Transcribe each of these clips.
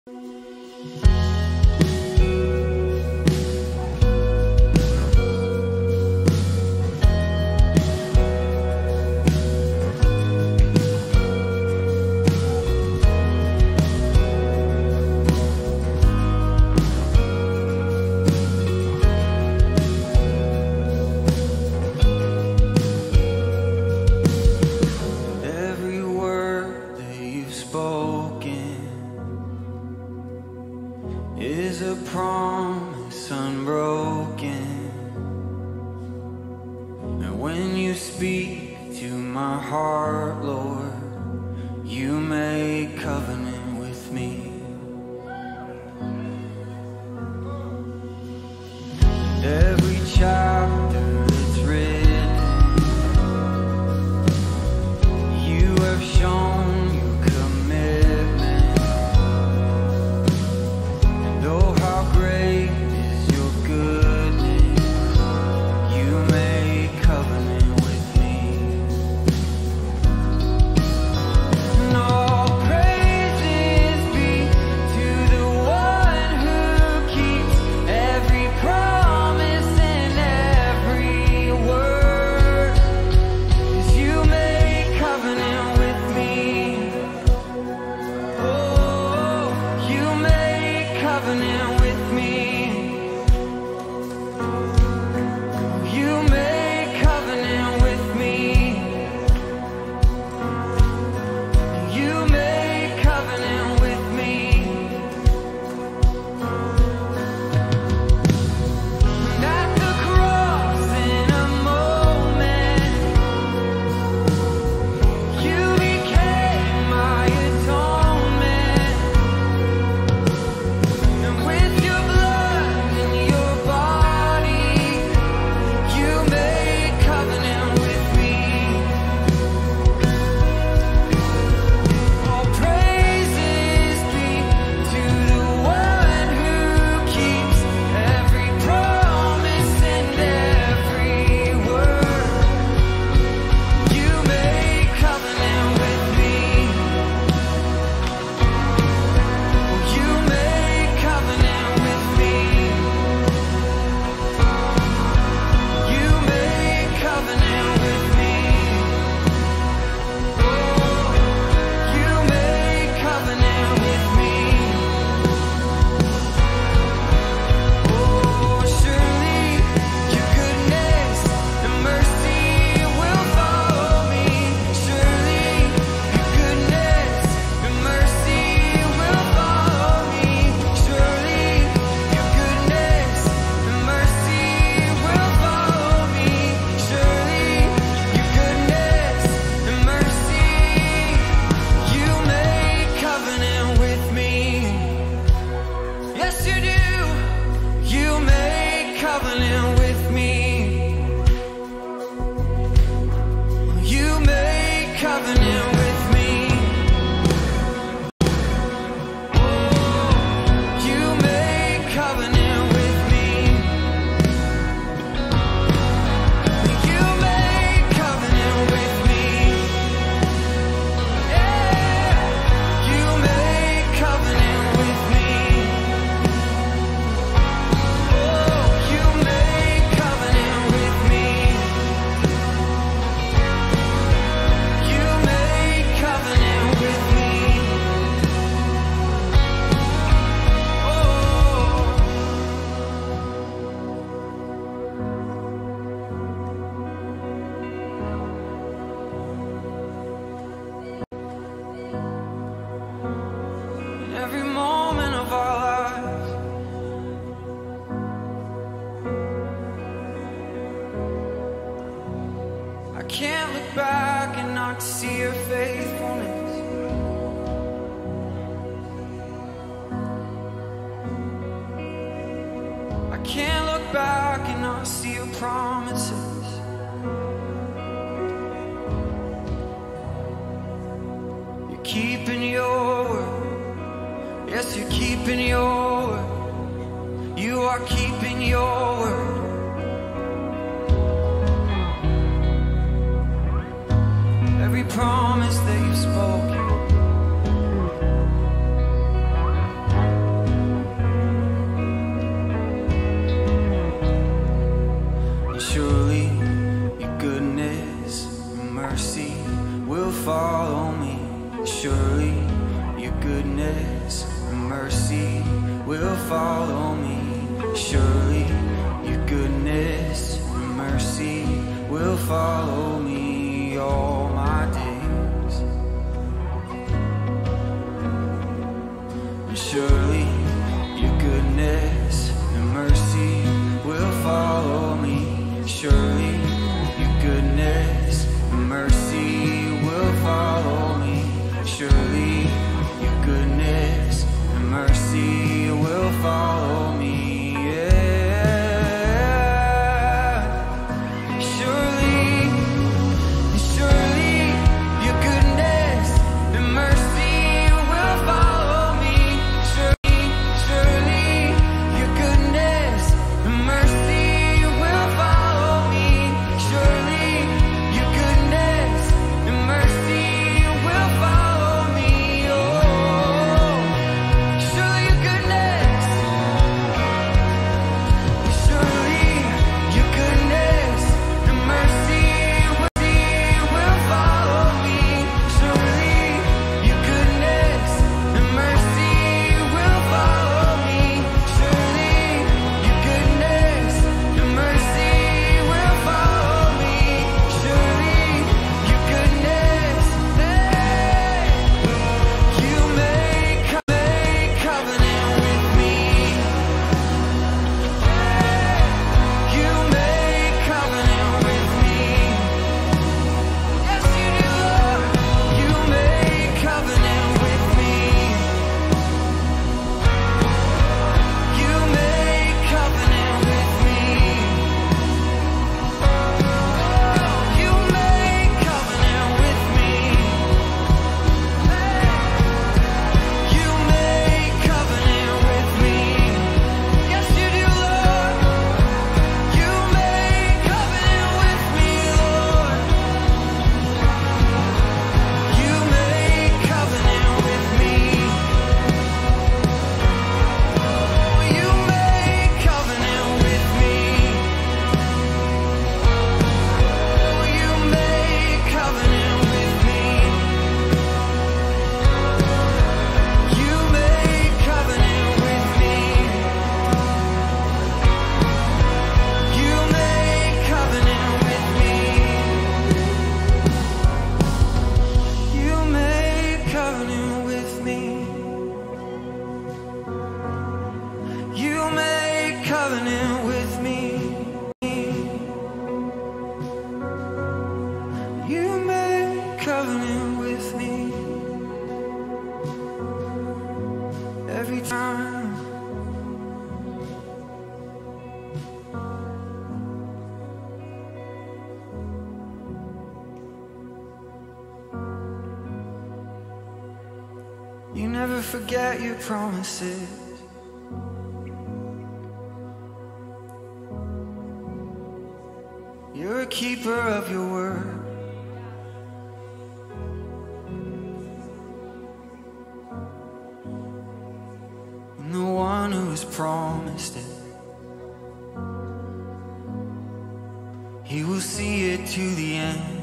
Is a promise unbroken, and when you speak to my heart, Lord, you make covenant with me. Every chapter that's written, you have shown your commitment. And oh, how great is your goodness. You make covenant with me. And all praises be to the one who keeps every promise and every word. 'Cause you make covenant with me. Oh, you make covenant with me. You make covenant with me. You make covenant with me. And at the cross in a moment, you became my atonement. And with your blood and your body, you made covenant with me. All praises be to the one who keeps every promise and every word. You made covenant with me. You made covenant with me. You made covenant with me. Oh, you made covenant with me. Oh, surely your goodness and mercy will follow me. Surely your goodness and mercy will follow me. Surely your goodness and mercy will follow me. Surely your goodness and mercy. You make covenant with me. Yes, you do. You make covenant with me. You make covenant with me. Oh, you make covenant with me. You make covenant with me. Yeah, you make covenant with me. Oh, you make covenant with me. You make covenant with me. In every moment of our lives, I can't look back and not see your faithfulness. I can't look back and not see your promises. You're keeping your word. Yes, you're keeping your word. You are keeping your word. Every promise that you've spoken, mercy will follow me. Surely your goodness and mercy will follow me all my days. And surely your goodness and mercy will follow me. Surely your goodness and mercy will follow me. Surely your goodness and mercy will follow me. You never forget your promises. You're a keeper of your word. And the one who has promised it, he will see it to the end.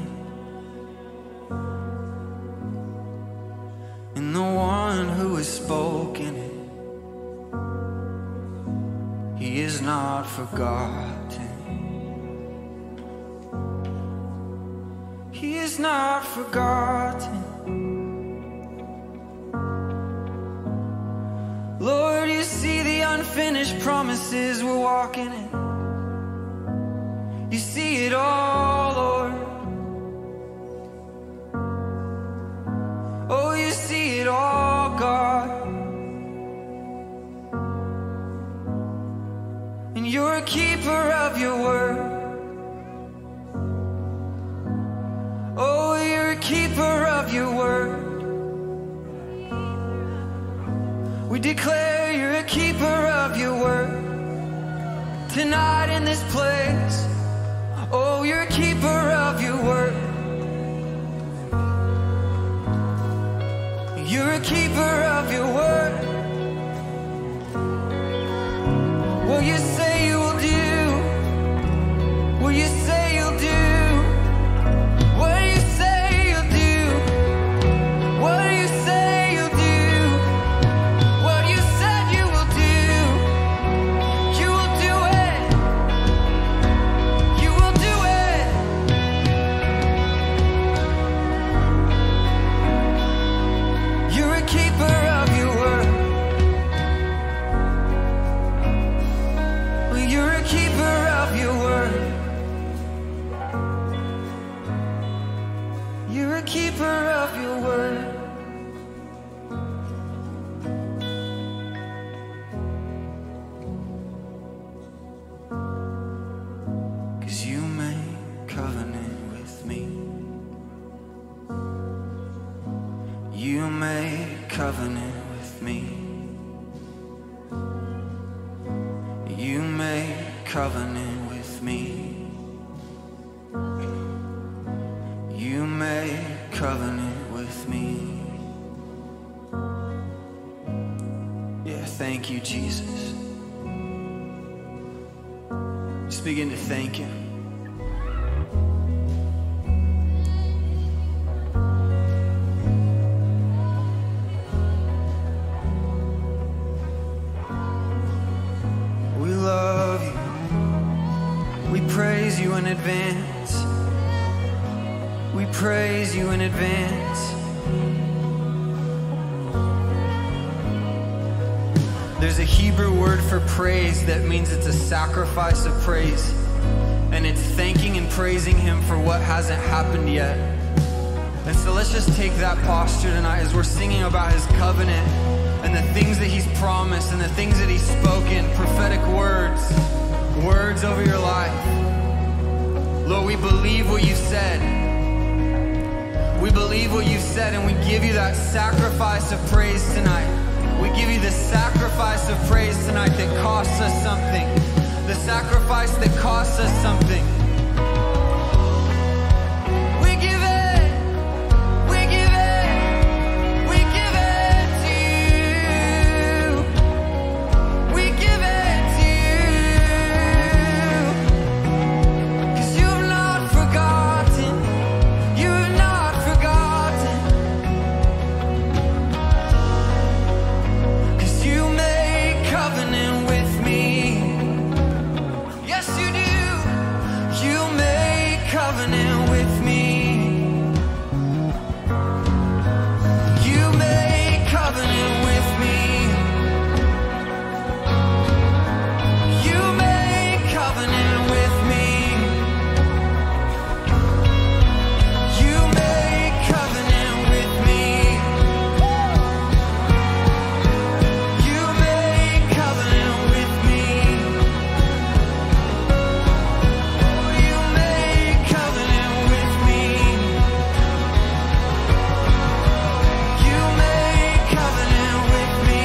And the one who has spoken it, he is not forgotten. He is not forgotten. Lord, you see the unfinished promises we're walking in. You see it all, Lord. Oh, you see it all, God. And you're a keeper of your word. Oh, you're a keeper of your word. We declare you're a keeper of your word tonight in this place. Oh, you're a keeper of your word. You're a keeper of your word. What you say you will do, what you say you'll do, what you say you'll do, what you say you'll do, what you say covenant with me. You make covenant with me. Yeah, thank you, Jesus. Just begin to thank Him. We love you. We praise you in advance. We praise you in advance. There's a Hebrew word for praise that means it's a sacrifice of praise. And it's thanking and praising Him for what hasn't happened yet. And so let's just take that posture tonight as we're singing about His covenant and the things that He's promised and the things that He's spoken, prophetic words, words over your life. Lord, we believe what You said. We believe what You said, and we give You that sacrifice of praise tonight. We give You the sacrifice of praise tonight that costs us something. The sacrifice that costs us something. We give it. We give it. We give it to You. We give it to You. 'Cause You've not forgotten. You've not forgotten. 'Cause You make covenant with me. Yes, You do. You make covenant with me. You make covenant with me. You make covenant with me. You make covenant with me. You make covenant with me. You make covenant with me. You make covenant with me.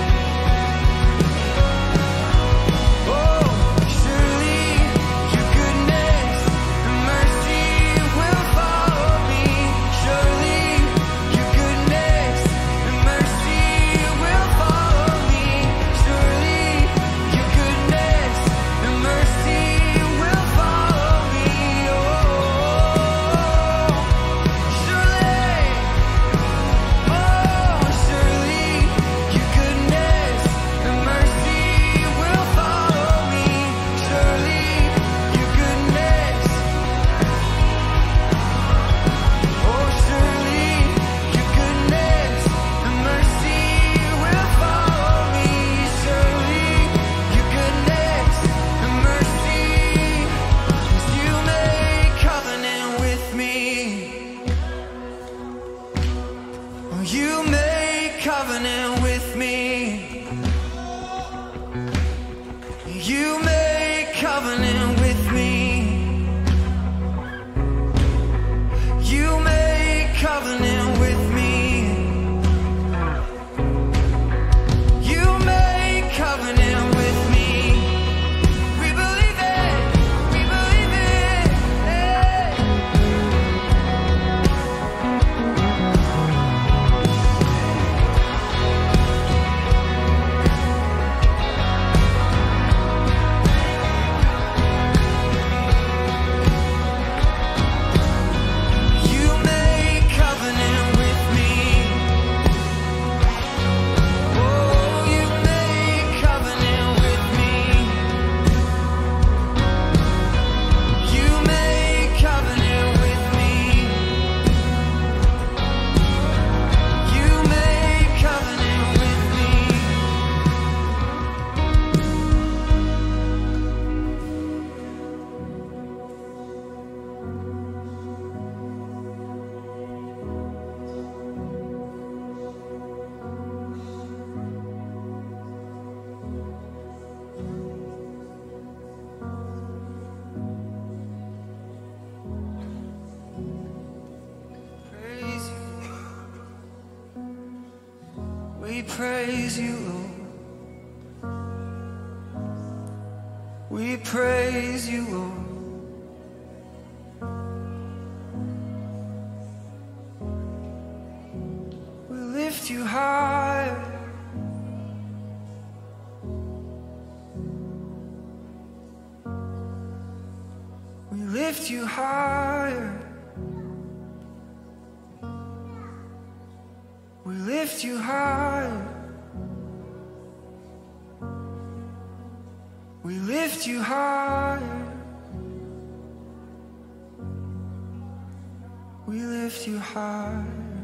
Oh, surely Your goodness and mercy will follow me. Surely Your goodness and mercy will follow me. Surely Your goodness and mercy will follow me. Oh, surely. Oh, surely Your goodness and mercy will follow me. Surely Your goodness. Oh, surely Your goodness and mercy will follow me. Surely Your goodness and mercy. 'Cause You make covenant with me. Oh, You make covenant with me. You make covenant with me. You make covenant with me. You make covenant with me. We believe it. We believe it. Hey. You make covenant with me. Oh, You make covenant with me. You make covenant with me. You make covenant with me. Praise You. We praise You, Lord. We praise you, Lord. We lift you higher. We lift you higher. We lift you higher. We lift you higher. We lift you higher.